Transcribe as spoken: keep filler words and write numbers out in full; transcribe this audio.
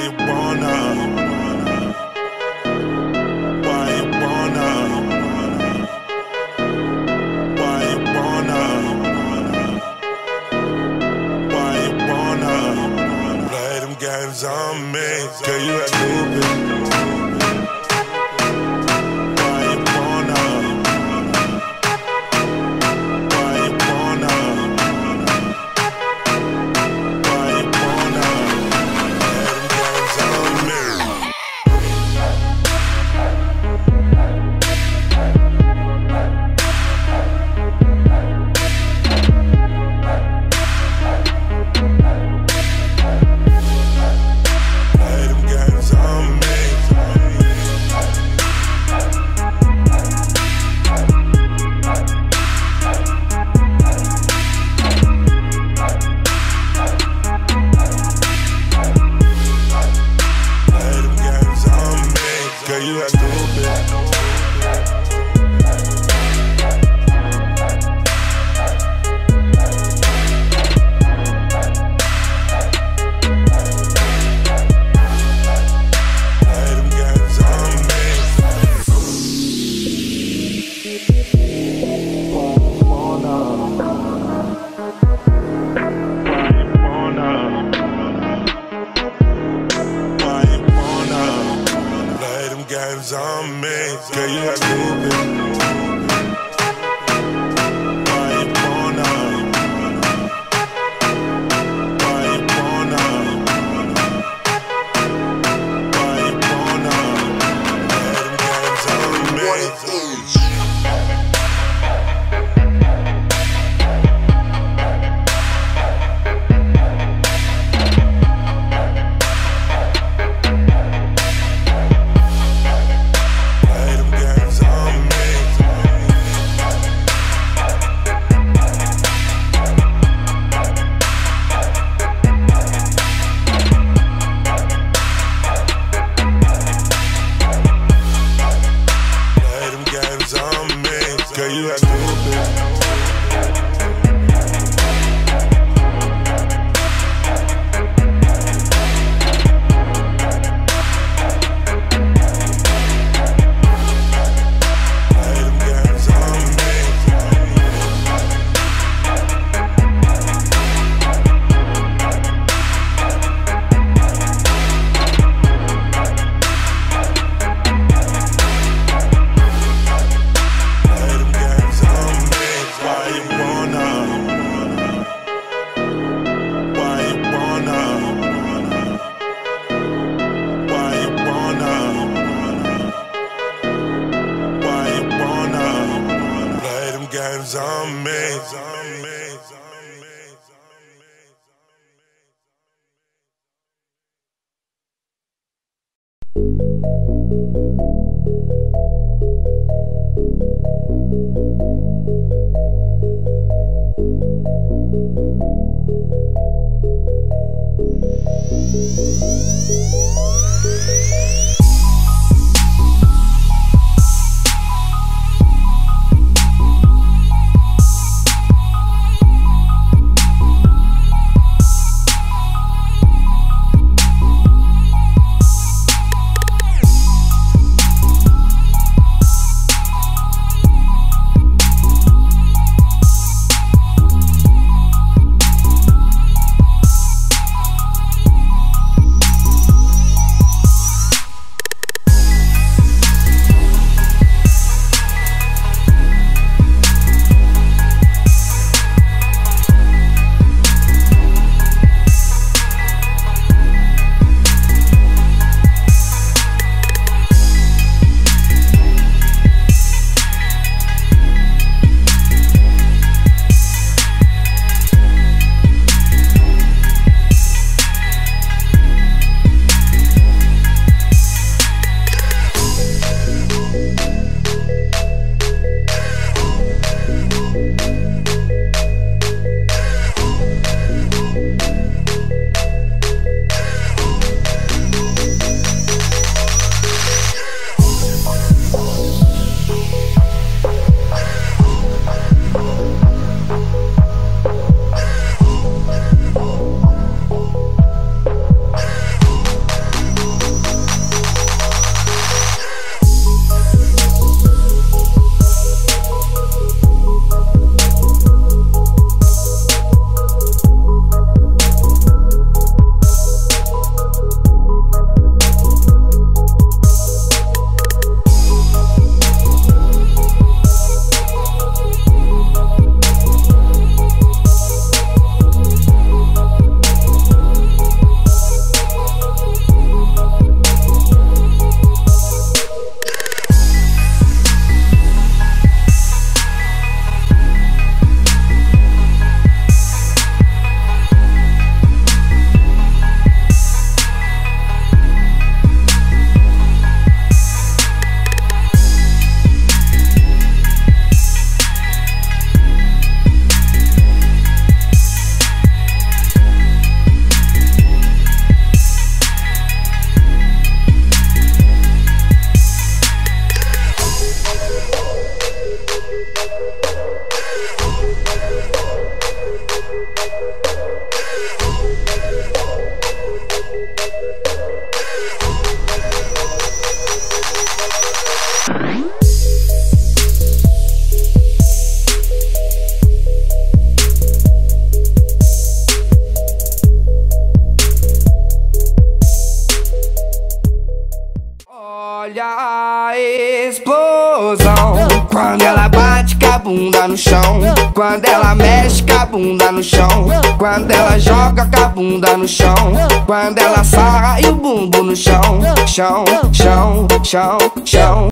you wanna? Why you wanna? Why you wanna? Why you wanna play them games on me? Girl, you act stupid. Why you wanna? Why you wanna? Why you wanna play them games on me? Olha a explosão, quando ela bate com a bunda no chão, quando ela mexe com a bunda no chão, quando ela joga com a bunda no chão, quando ela sarra e o bumbo no chão, chão, chão, chão, chão.